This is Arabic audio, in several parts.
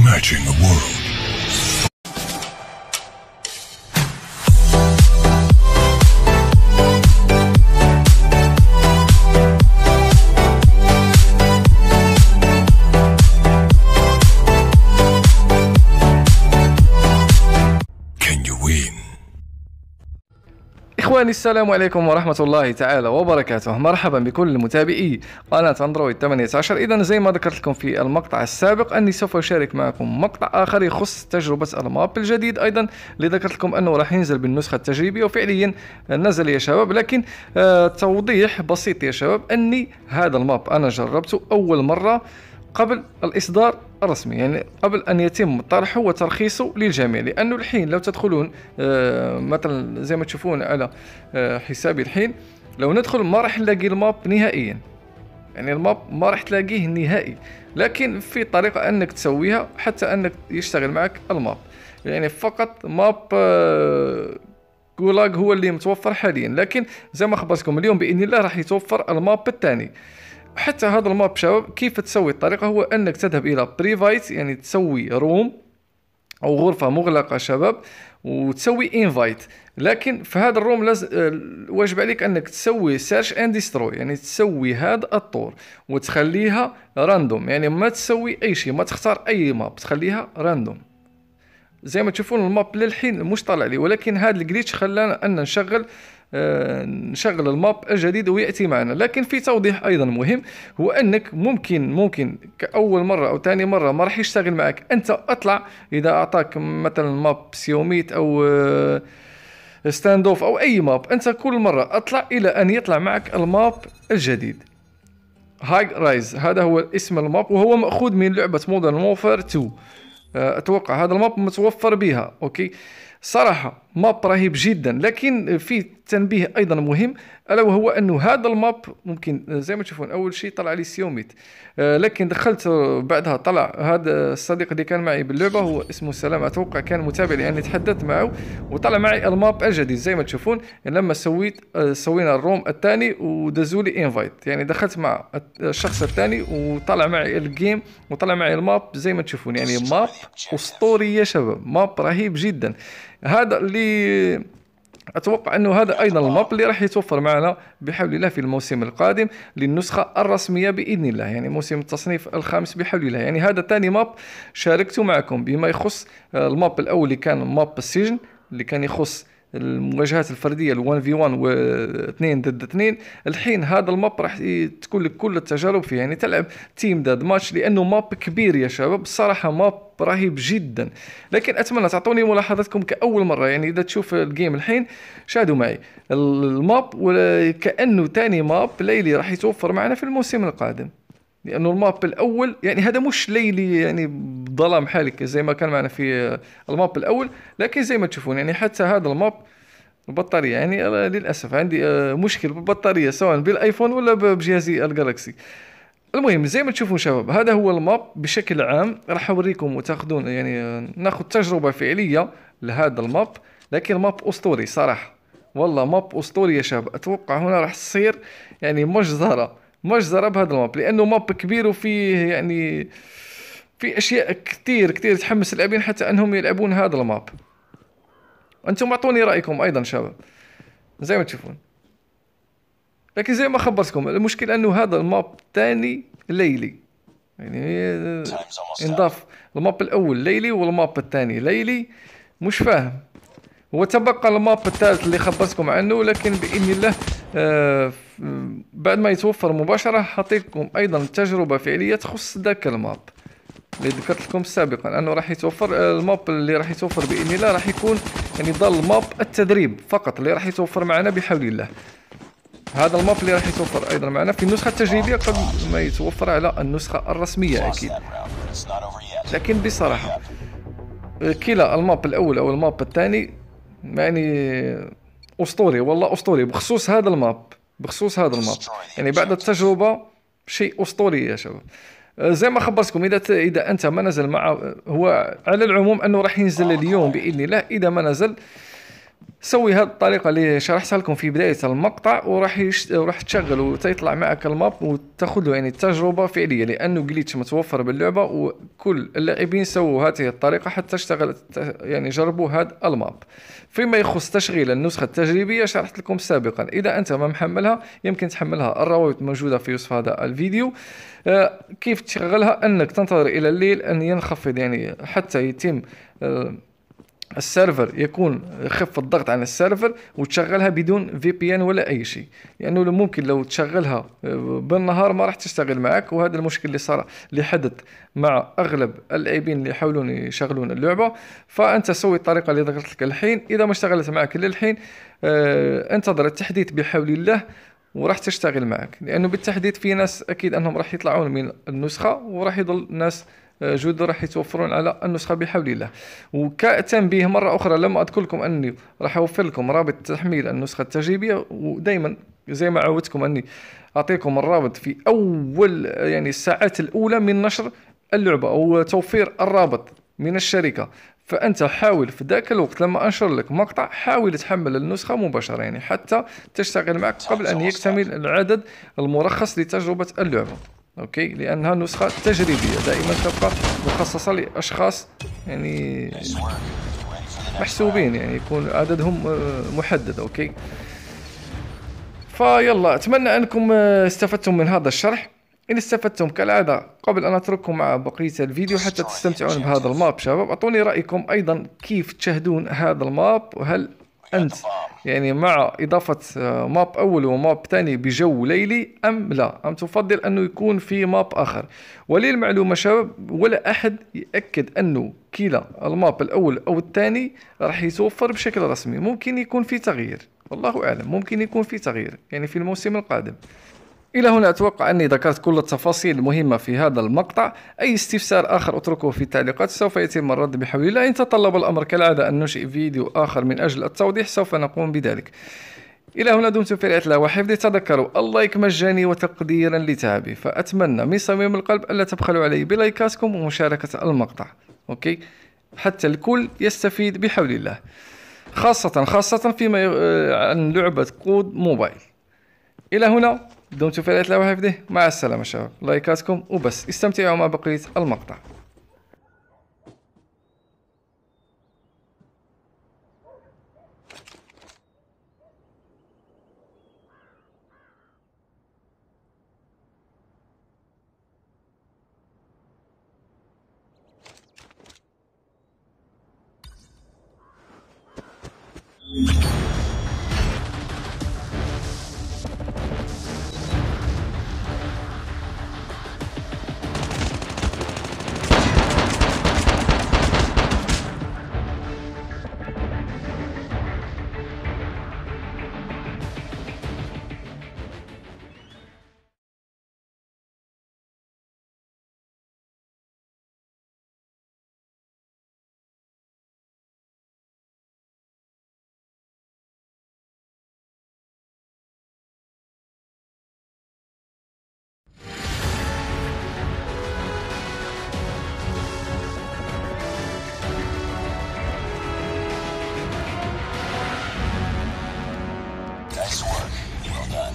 Imagine a world. إخواني السلام عليكم ورحمة الله تعالى وبركاته. مرحبا بكل متابعي قناة اندرويد 18. إذا زي ما ذكرت لكم في المقطع السابق أني سوف أشارك معكم مقطع آخر يخص تجربة الماب الجديد أيضا اللي ذكرت لكم أنه راح ينزل بالنسخة التجريبية، وفعليا نزل يا شباب. لكن توضيح بسيط يا شباب، أني هذا الماب أنا جربته أول مرة قبل الإصدار الرسمي، يعني قبل أن يتم طرحه وترخيصه للجميع. لأنه الحين لو تدخلون مثلا زي ما تشوفون على حسابي الحين، لو ندخل ما راح نلاقي الماب نهائيا، يعني الماب ما راح تلاقيه نهائي. لكن في طريقة أنك تسويها حتى أنك يشتغل معك الماب، يعني فقط ماب جولاج هو اللي متوفر حاليا. لكن زي ما خبرتكم اليوم بإذن الله راح يتوفر الماب الثاني. حتى هذا الماب شباب كيف تسوي الطريقة هو أنك تذهب إلى بريفايت، يعني تسوي روم أو غرفة مغلقة شباب، وتسوي انفايت. لكن في هذا الروم لازم واجب عليك أنك تسوي سيرش اند ديستروي، يعني تسوي هذا الطور وتخليها راندوم، يعني ما تسوي أي شيء، ما تختار أي ماب، تخليها راندوم. زي ما تشوفون الماب للحين مش طالع لي، ولكن هذا الجليتش خلانا أن نشغل الماب الجديد ويأتي معنا. لكن في توضيح أيضا مهم، هو أنك ممكن كأول مرة أو ثاني مرة ما راح يشتغل معك. أنت أطلع إذا أعطاك مثلا ماب سيوميت أو ستاند اوف أو أي ماب، أنت كل مرة أطلع إلى أن يطلع معك الماب الجديد. هاي رايز هذا هو اسم الماب، وهو مأخوذ من لعبة مودرن وورفير 2. أتوقع هذا الماب متوفر بها. أوكي، صراحة ماب رهيب جدا. لكن في تنبيه أيضا مهم، ألا وهو أنه هذا الماب ممكن زي ما تشوفون أول شيء طلع لي سيوميت، لكن دخلت بعدها طلع هذا الصديق اللي كان معي باللعبة، هو اسمه سلام أتوقع، كان متابع لأني تحدثت معه، وطلع معي الماب الجديد زي ما تشوفون. يعني لما سوينا الروم الثاني ودزولي انفايت، يعني دخلت مع الشخص الثاني وطلع معي الجيم وطلع معي الماب زي ما تشوفون. يعني ماب أسطوري يا شباب، ماب رهيب جدا. هذا اللي أتوقع أنه هذا أيضا الماب اللي راح يتوفر معنا بحول الله في الموسم القادم للنسخة الرسمية بإذن الله، يعني موسم التصنيف الخامس بحول الله. يعني هذا ثاني ماب شاركت معكم بما يخص الماب الأول اللي كان ماب السجن، اللي كان يخص المواجهات الفردية ال1 في 1 و2 ضد 2. الحين هذا الماب راح تكون لك كل التجارب فيه، يعني تلعب تيم داد ماتش، لأنه ماب كبير يا شباب. الصراحة ماب رهيب جدا. لكن أتمنى تعطوني ملاحظاتكم كأول مرة، يعني إذا تشوف الجيم الحين شاهدوا معي الماب، وكأنه تاني ماب ليلي راح يتوفر معنا في الموسم القادم. لأنه الماب الأول يعني هذا مش ليلي يعني بظلام حالك زي ما كان معنا في الماب الأول. لكن زي ما تشوفون يعني حتى هذا الماب البطارية، يعني للأسف عندي مشكل بالبطارية سواء بالآيفون ولا بجهازي الجالكسي. المهم زي ما تشوفون شباب هذا هو الماب بشكل عام. راح أوريكم وتاخذون يعني ناخذ تجربة فعلية لهذا الماب. لكن ماب أسطوري صراحة، والله ماب أسطوري يا شباب. أتوقع هنا راح تصير يعني مجزرة بهذا الماب، لأنه ماب كبير وفيه يعني في أشياء كتير تحمس اللاعبين حتى أنهم يلعبون هذا الماب. أنتم أعطوني رأيكم أيضا شباب زي ما تشوفون. لكن زي ما خبرتكم المشكلة أنه هذا الماب الثاني ليلي، يعني انضاف الماب الأول ليلي والماب الثاني ليلي، مش فاهم. وتبقى الماب الثالث اللي خبرتكم عنه، لكن بإذن الله بعد ما يتوفر مباشرة حاعطيكم أيضا تجربة فعلية تخص ذاك الماب اللي ذكرت لكم سابقا أنه راح يتوفر. الماب اللي راح يتوفر بإذن الله راح يكون يعني ضل ماب التدريب فقط اللي راح يتوفر معنا بحول الله. هذا الماب اللي راح يتوفر أيضا معنا في النسخة التجريبية قبل ما يتوفر على النسخة الرسمية أكيد. لكن بصراحة كلا الماب الأول أو الماب الثاني يعني أسطوري، والله أسطوري بخصوص هذا الماب. يعني بعد التجربة شيء أسطوري يا شباب. زي ما خبرتكم إذا أنت ما نزل مع، هو على العموم أنه راح ينزل اليوم بإذن الله. إذا ما نزل سوي هذه الطريقه اللي شرحتها لكم في بدايه المقطع، وراح تشغل وتطلع معك الماب وتاخذ له يعني تجربه فعليه، لانه جليتش متوفر باللعبه وكل اللاعبين سووا هذه الطريقه حتى اشتغلت، يعني جربوا هذا الماب. فيما يخص تشغيل النسخه التجريبيه شرحت لكم سابقا، اذا انت ما محملها يمكن تحملها، الروابط موجوده في وصف هذا الفيديو. كيف تشغلها؟ انك تنتظر الى الليل ان ينخفض يعني حتى يتم السيرفر، يكون خف الضغط عن السيرفر، وتشغلها بدون في بي ان ولا اي شيء، لانه يعني ممكن لو تشغلها بالنهار ما راح تشتغل معك، وهذا المشكل اللي صار اللي حدث مع اغلب اللاعبين اللي يحاولون يشغلون اللعبه. فانت سوي الطريقه اللي ذكرت لك الحين، اذا ما اشتغلت معك للحين انتظر التحديث بحول الله وراح تشتغل معك، لانه بالتحديث في ناس اكيد انهم راح يطلعون من النسخه، وراح يضل ناس جود راح يتوفرون على النسخة بحول الله. وكتنبيه مرة أخرى، لما أذكر لكم أني راح أوفر لكم رابط تحميل النسخة التجريبية، ودايما زي ما عودتكم أني أعطيكم الرابط في أول يعني الساعات الأولى من نشر اللعبة أو توفير الرابط من الشركة. فأنت حاول في ذاك الوقت لما أنشر لك مقطع حاول تحمل النسخة مباشرة، يعني حتى تشتغل معك قبل أن يكتمل العدد المرخص لتجربة اللعبة. اوكي، لانها نسخه تجريبيه دائما تبقى مخصصه لاشخاص يعني محسوبين، يعني يكون عددهم محدد. اوكي، فيلا اتمنى انكم استفدتم من هذا الشرح. ان استفدتم كالعاده قبل ان اترككم مع بقيه الفيديو حتى تستمتعون بهذا الماب شباب، اعطوني رايكم ايضا كيف تشاهدون هذا الماب، وهل انت يعني مع إضافة ماب أول وماب ثاني بجو ليلي أم لا، أم تفضل أنه يكون في ماب آخر؟ وللمعلومة شباب، ولا أحد يأكد أنه كلا الماب الأول أو الثاني راح يتوفر بشكل رسمي، ممكن يكون في تغيير، والله أعلم، ممكن يكون في تغيير يعني في الموسم القادم. إلى هنا أتوقع أني ذكرت كل التفاصيل المهمة في هذا المقطع. أي استفسار آخر اتركه في التعليقات، سوف يتم الرد بحول الله. إن تطلب الأمر كالعادة أن ننشئ فيديو آخر من أجل التوضيح سوف نقوم بذلك. إلى هنا دمتم في رعاية الله وحفظه. تذكروا اللايك مجاني وتقديرا لتعبي، فأتمنى من صميم القلب ألا تبخلوا علي بلايكاتكم ومشاركة المقطع، أوكي، حتى الكل يستفيد بحول الله، خاصة فيما عن لعبة كود موبايل. إلى هنا دمتم في رعاية الله وحفظه، مع السلامة شباب، لايكاتكم وبس، استمتعوا مع بقية المقطع. Nice work. Well done.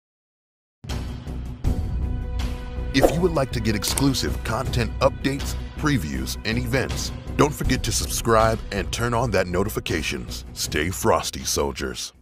If you would like to get exclusive content updates, previews, and events. Don't forget to subscribe and turn on that notifications. Stay frosty, soldiers.